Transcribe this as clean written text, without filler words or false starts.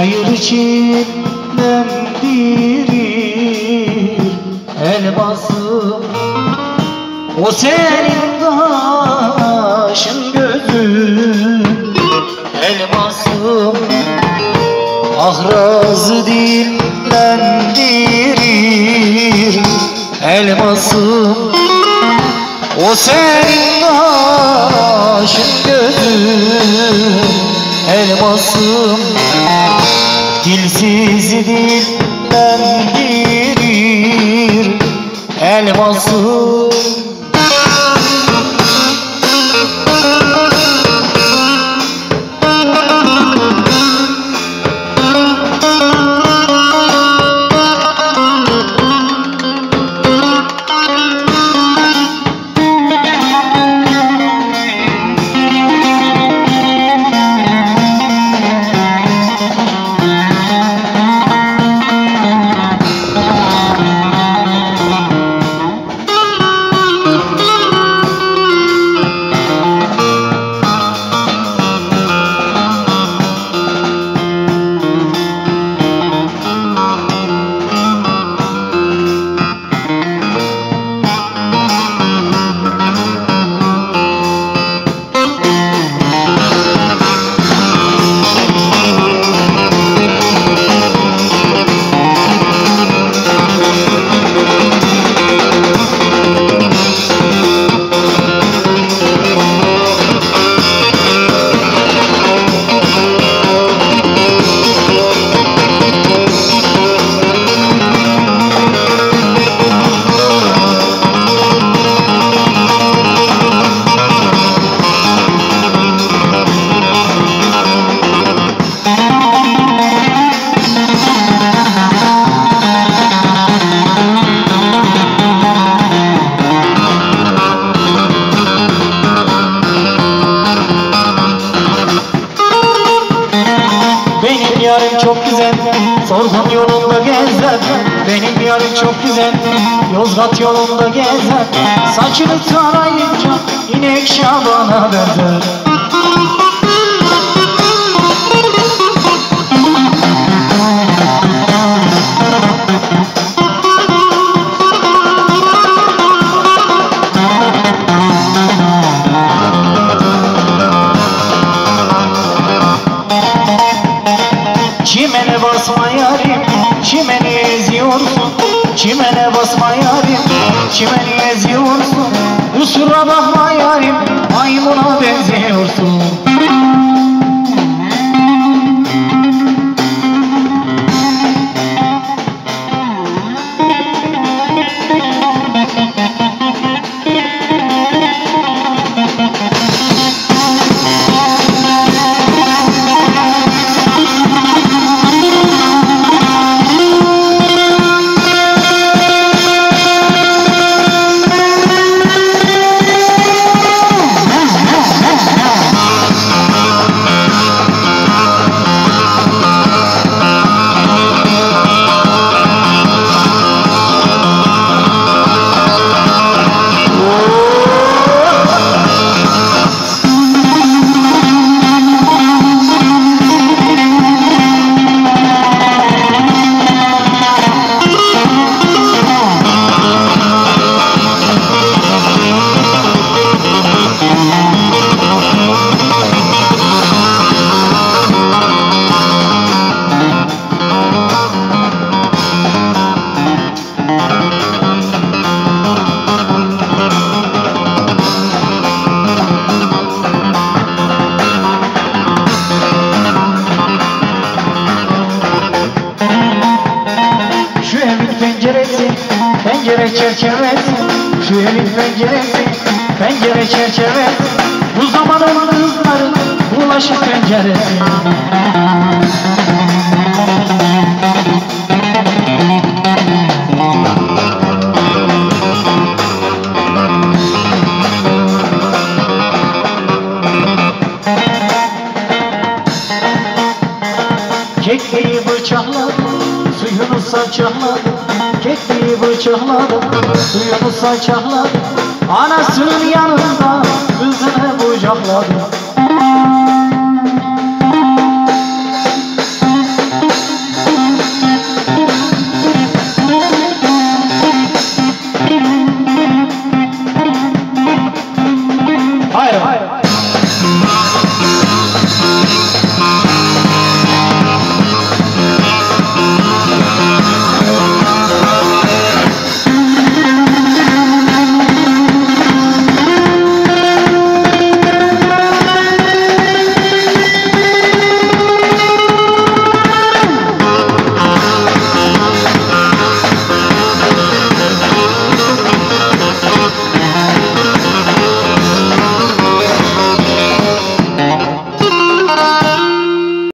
Çayır içinden dirir elmasım. O senin kaşın gözün elmasım. Ah razı dillendirir elmasım. O senin kaşın gözün elmasım. Dilsiz dillendirir elmasım. Yarım çok güzel, Sorgun yolunda gezer. Benim yarım çok güzel, Yozgat yolunda gezer. Saçını tarayınca inek Şaban'a benzer. Çimene basma yarim, çimeni eziyorsun. Çimene basma yarim, çimeni eziyorsun. Kusura bakma yarim, maymuna benziyorsun. Pencere çerçevesi, şu evin penceresi, pencere çerçevesi. Bu zamanın kızları bulaşık penceresi. Kekliği bıçakladım, suyunu saçakladım. Kekliği bıçakladım, suyunu saçakladım. Anasının yanında kızını kucakladım.